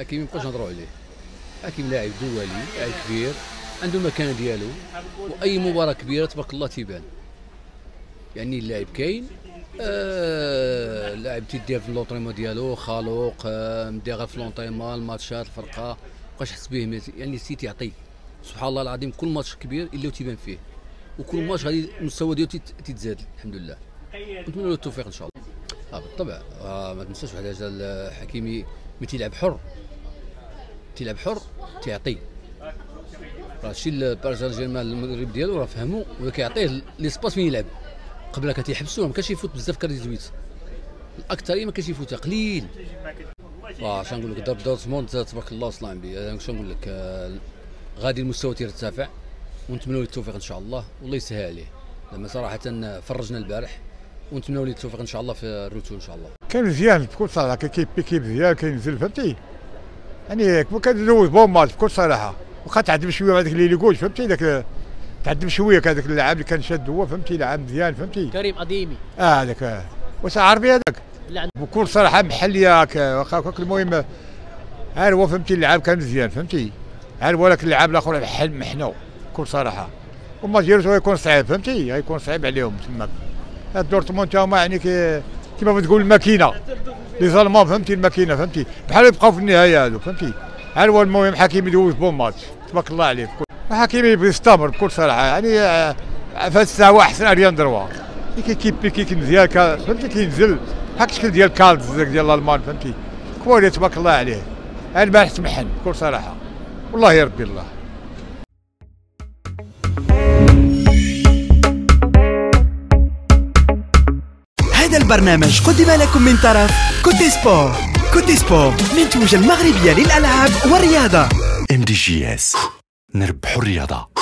حكيمي مابقاوش نهضروا عليه. حكيمي لاعب دولي، لاعب كبير، عنده المكانه ديالو، واي مباراه كبيره تبارك الله تيبان. يعني اللاعب كاين، اللاعب تيدير في لونطريمون ديالو خالوق، مدير في لونطريمون الماتشات الفرقه مابقاش يحس به، يعني تيعطي سبحان الله العظيم. كل ماتش كبير الا تيبان فيه، وكل ماتش غادي المستوى ديالو تيتزاد الحمد لله. نتمنى له التوفيق ان شاء الله. بالطبع ما تنساش واحد الحاجه، حكيمي ملي تيلعب حر تيعطي. راه هادشي باريس سان جيرمان المدرب ديالو راه فهمو وكيعطيه ليسباس فين يلعب. قبل كتيحبسوه، ما كانش يفوت بزاف كاري 18، الاكثريه ما كانش يفوتها قليل. اش نقول لك، ضرب دورتموند تبارك الله وصل عندي. اش نقول لك، غادي المستوى تيرتفع ونتمنوا له التوفيق ان شاء الله والله يسهل عليه. لما صراحه فرجنا البارح ونتمنوا له التوفيق ان شاء الله في الروتو ان شاء الله. كان مزيان بكل صراحه، كيب مزيان كينزل فهمتي، يعني كندوز بون ماتش بكل صراحه. واخا تعذب شويه هذاك اللي يقول فهمتي، داك تعذب شويه هذاك اللاعب اللي كان شاد هو فهمتي، لاعب مزيان فهمتي. كريم اديمي هذاك واش عربي هذاك بكل صراحه محليه واخا المهم هو فهمتي. اللاعب كان مزيان فهمتي، ولكن اللاعب الاخر محنو بكل صراحه، وما ديالو غيكون صعيب فهمتي، غيكون صعيب عليهم تماك. هاد دورتموند تا هما يعني كيما تقول الماكينه لي ظلمه فهمتي، الماكينه فهمتي، بحال يبقاو في النهايه هادو فهمتي. هو المهم حكيمي يدوز بون ماتش تبارك الله عليه. حكيمي يستمر بكل صراحه، يعني في هاد الساعه احسن اريان دروا كيك مزيان فهمتي، كينزل بحال الشكل ديال كالدز ديال الالمان فهمتي، كوالي تبارك الله عليه. البارح تمحن بكل صراحه والله يا ربي الله. هذا البرنامج قدم لكم من طرف كوتي سبور. كوتي سبور منتوجة المغربية للألعاب والرياضة. MDGS، نربحوا الرياضة.